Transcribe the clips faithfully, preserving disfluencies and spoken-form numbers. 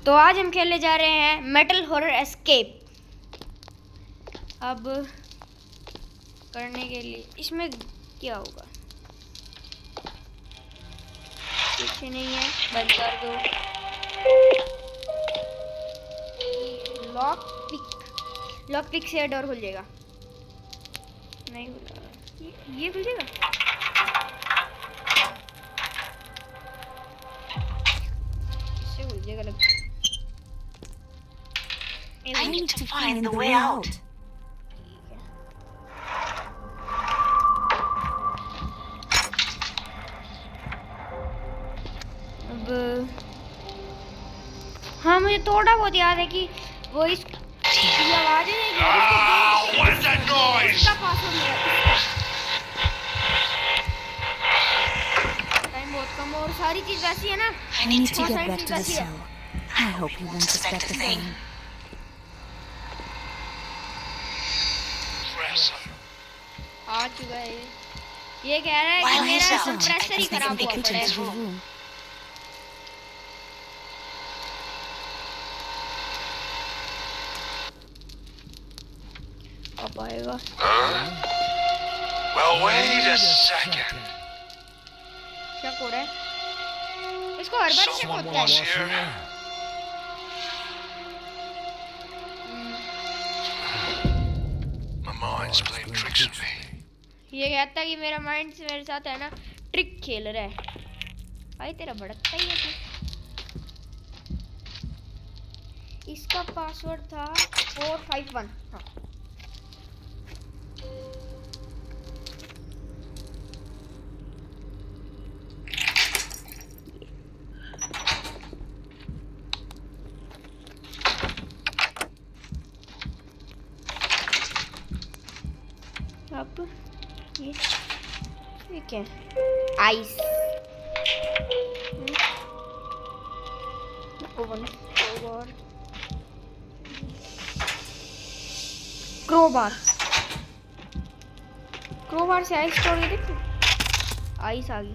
तो आज हम खेलने जा रहे हैं मेटल हॉरर एस्केप। अब करने के लिए इसमें क्या होगा, पीछे नहीं है, बंद कर दो। लॉक पिक, लॉक पिक से डोर खुल जाएगा। नहीं खुला, ये, ये खुल जाएगा। इससे खुल जाएगा लगता है। I need to find the way out. अब हाँ, मुझे थोड़ा बहुत याद है कि वो इस आवाज़ टाइम बहुत कम और सारी चीज वैसी है ना। I need to get back to the cell. I hope you won't suspect a thing. आ चुका है ये ये कह रहा है कि मेरा कंप्रेसर ही खराब हुआ पड़ा है। अब आएगा। Well, wait a second. क्या हो रहा है? इसको हर बार चेक होता है। My mind's playing tricks with me. ये कहता है कि मेरा माइंड से मेरे साथ है ना ट्रिक खेल रहा है। भाई तेरा भड़कता ही है तू। इसका पासवर्ड था फोर फाइव वन। हाँ अब ये ये क्या है? Ice oven over crowbar crowbar से आइस तोड़ के देखो, आइस आ गई।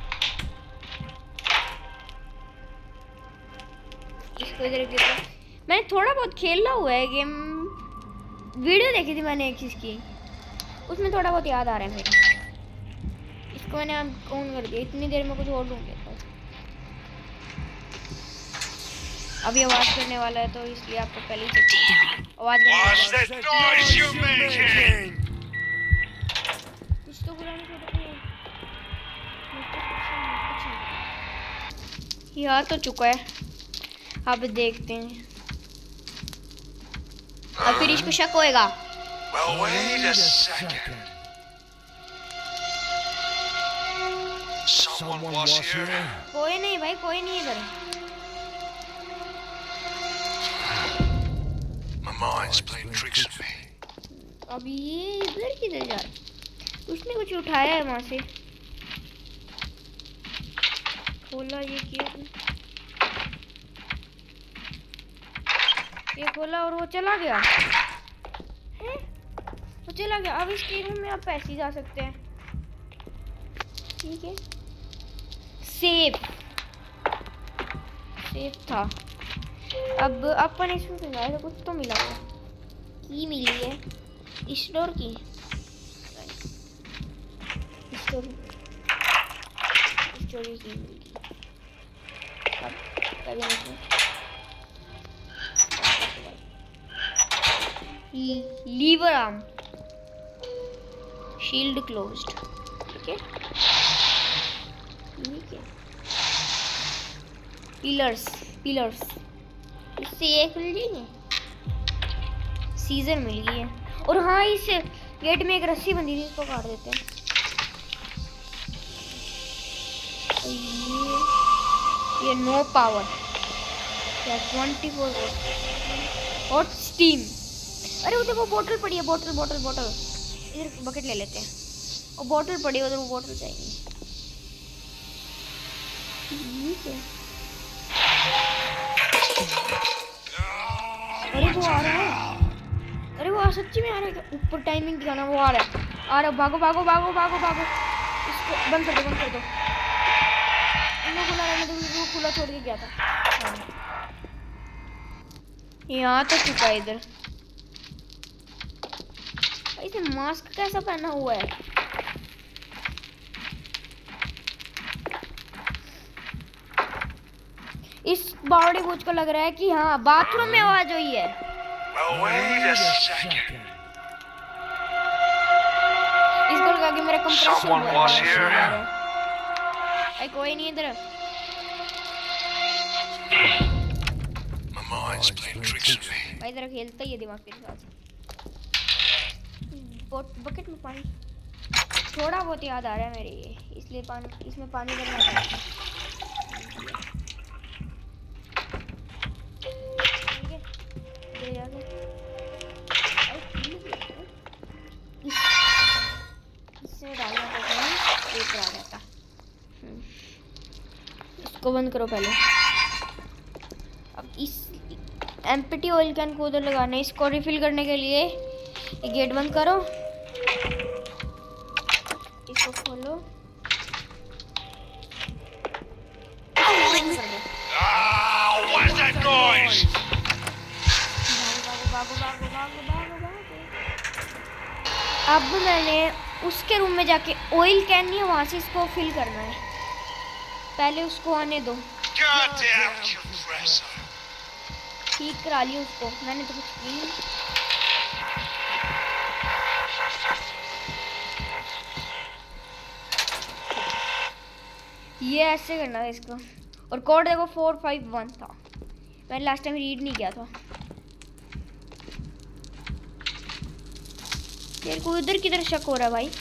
इसको इधर देखो, मैंने थोड़ा बहुत खेला हुआ है गेम, वीडियो देखी थी मैंने एक चीज की, उसमें थोड़ा बहुत याद आ रहा है मेरे। इसको मैंने ऑन कर दिया, इतनी देर में कुछ और ढूंढ लेता हूँ। अभी आवाज करने वाला है तो इसलिए आपको पहले ही आवाज What's that noise you making? कुछ तो बुरा नहीं कर रहा। यार तो चुका है, अब देखते हैं। और फिर इसको शक होएगा। Well, wait a second. Someone was here. कोई नहीं भाई, कोई नहीं इधर। My mind's playing tricks with me. अब ये इधर किधर जा रहा है? उसने कुछ उठाया है वहां से। खोला ये किया, ये खोला और वो चला गया। है? वो चला गया। अब इस रूम में आप ऐसे ही जा सकते हैं। ठीक है, सेफ सेफ था। अब अपन इसमें से जाए तो कुछ तो मिला हुआ, की मिली है इस डोर की। इस डोर इस डोर की मिली। अब करें इसमें लीवर आर्म, शील्ड क्लोज्ड। ठीक है, ठीक है। पिलर्स पिलर्स इससे ये खुल जाएंगे। सीजर मिल गई है। और हाँ, इस गेट में एक रस्सी बंधी थी, इसको काट देते हैं। ये ये no power, twenty four hot steam. अरे वो देखो बोतल पड़ी है, बोतल बोतल बोतल। इधर बकेट ले लेते हैं। और बोतल पड़ी है उधर, वो बोतल चाहिए। ठीक है। अरे वो आ रहा है, अरे वो सच्ची में आ रहा है। ऊपर टाइमिंग दिखाना, वो आ रहा है आ रहा है। भागो भागो भागो भागो भागो। इसको बंद कर दो, बंद कर दो। इनको खुला रहने दो, वो खुला छोड़ के गया था। यहाँ तो चुका है इधर। इसे मास्क कैसा पहना हुआ है? इस बॉडी कोच को लग रहा है कि हाँ बाथरूम में आवाज हुई है। Well, wait a second. इसको लगा कि मेरा कंप्रेसर Someone was here. भाई कोई नहीं इधर। My mind's playing tricks with me. भाई इधर खेलता ही है दिमाग के साथ। बट बकेट में पानी थोड़ा बहुत याद आ रहा है मेरे, ये इसलिए पानी इसमें पानी डालना था। ठीक है ये जाके इससे डालना पड़ता है, पेपर आ जाता। इसको बंद करो पहले। अब इस एम्प्टी ऑयल कैन को उधर लगाना है। इसको रिफिल करने के लिए ये गेट बंद करो, इसको खोलो। Ah, what's that noise? भागो भागो भागो भागो भागो भागो। अब मैंने उसके रूम में जाके ऑयल कैन नहीं है वहां से इसको फिल करना है। पहले उसको आने दो। Goddamn compressor. ठीक करा लिया उसको मैंने तो कुछ की। ये ऐसे करना है इसको। और कोड देखो फोर फाइव वन था, मैंने लास्ट टाइम रीड नहीं किया था। तेरे को उधर किधर शक हो रहा है भाई?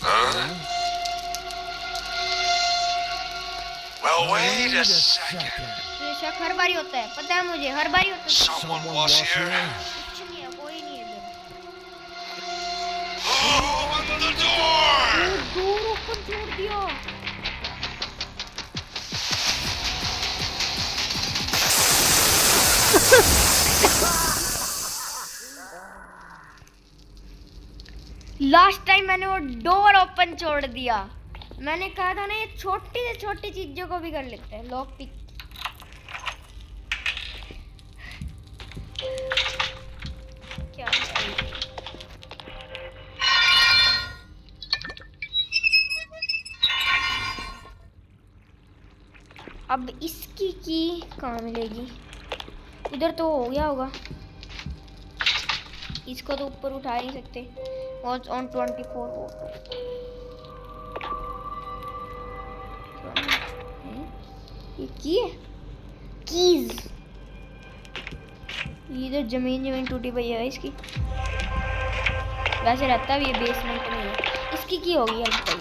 Well, wait a second. ये शक हर बारी होता है, पता है मुझे, हर बारी होता है। Someone was here. कुछ नहीं है, कोई नहीं है इधर। Oh, open the door! Door open छोड़ दिया। लास्ट टाइम मैंने वो डोर ओपन छोड़ दिया। मैंने कहा था ना ये छोटी से छोटी चीजों को भी कर लेते हैं। लॉक पिक क्या है? अब इसकी की कहाँ मिलेगी? इधर तो हो गया होगा। इसको तो ऊपर उठा नहीं सकते। Watch on twenty four volt. ये की है कीज। इधर जमीन जमीन टूटी पड़ी है इसकी। वैसे रहता भी ये बेसमेंट में है। इसकी की होगी भाई।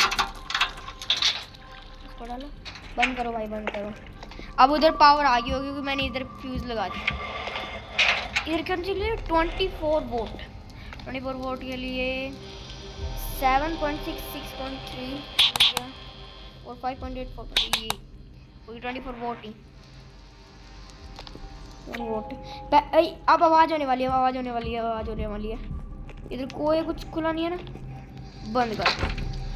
इसको डालो, बंद करो भाई, बंद करो। अब उधर पावर आ गई होगी क्योंकि मैंने इधर फ्यूज लगा दिया। इधर क्या चाहिए? Twenty four vote. Twenty four vote के लिए seven point six six point three और फाइव पॉइंट एट फोर ये ट्वेंटी फोर वोट ही वोट। अब आवाज़ होने वाली है, आवाज़ होने वाली है, आवाज़ होने वाली है। इधर कोई कुछ खुला नहीं है ना, बंद कर।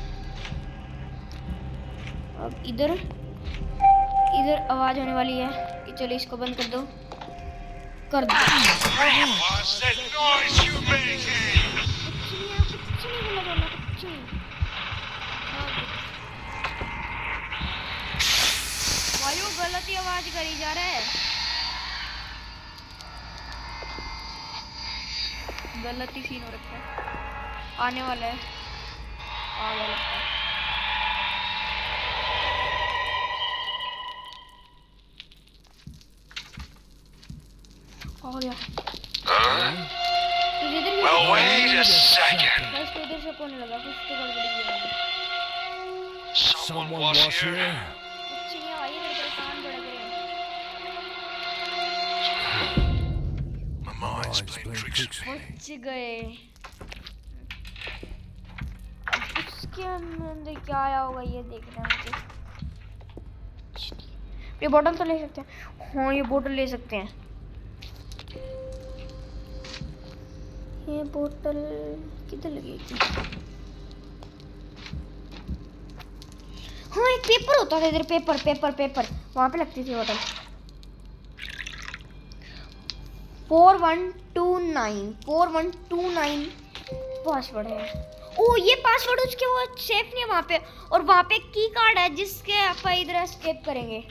अब इधर इधर आवाज़ होने वाली है कि चलो इसको बंद कर दो, कर दो। What's that noise you making? कुछ नहीं बोला बोला कुछ नहीं। भाई वो गलत ही आवाज करी जा रहा है, गलत ही सीन हो रखा है। आने वाला है, आ गया लगता है। आ गया। Well, wait a second. बस तो इधर से कोने लगा, कुछ तो गड़बड़ी है। Someone was here. कुछ नहीं भाई, मेरे परेशान बड़ा करे। My mind's playing tricks with me. बच गए। अब उसके अंदर क्या आया होगा ये देखना है मुझे। ये बोतल तो ले सकते हैं। हाँ ये बोतल ले सकते हैं। ये बोतल किधर लगेगी? हाँ एक पेपर होता था इधर, पेपर पेपर पेपर वहां पे लगती थी बोतल। Four one two nine four one two nine password है। ओ ये पासवर्ड उसके वो सेफ नहीं है वहाँ पे, और वहाँ पे की कार्ड है जिसके आप इधर एस्केप करेंगे।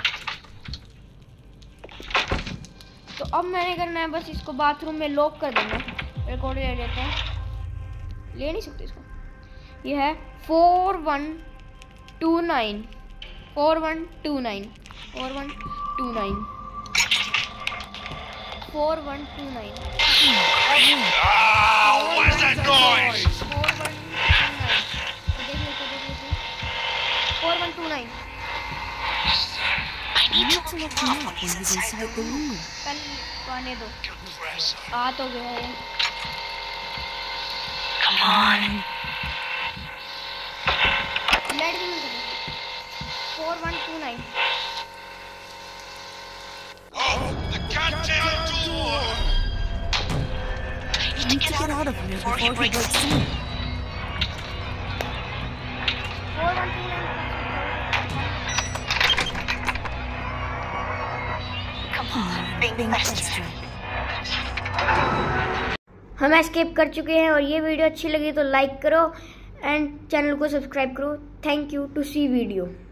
तो अब मैंने करना है बस इसको बाथरूम में लॉक कर देंगे। रिकॉर्ड ले लेते हैं, ले नहीं सकते इसको। ये है four one two nine four one two nine four one two nine four one two nine Ah, what is that noise? Four one two nine I need to look him up when he's inside the room. कल तो आने दो, Compressor. आ तो गया है। Come on. Light भी नहीं करें। Four one two nine Oh, the goddamn door! I need to get out of here before he breaks in. Four one two nine Come on, big faster. हम escape कर चुके हैं, और ये video अच्छी लगी तो लाइक करो एंड चैनल को सब्सक्राइब करो। Thank you to see video.